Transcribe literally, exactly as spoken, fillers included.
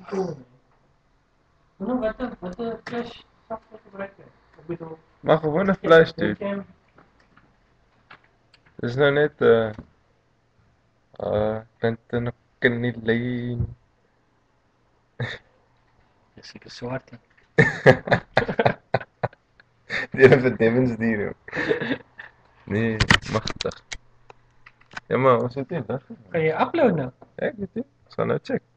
Ano, wat een, wat een flash software gebruik je? Ik bedoel, Maar gewoon een flash, dude. webcam. Het is nou net, eh, uh, Clinton Kennedy. Dat is zeker zwart, hè. Die hebben Demons dieren. Nee, machtig. Ja, maar wat zit dit? Kan je uploaden nou? Ja, ik weet niet. Ik zal nou checken.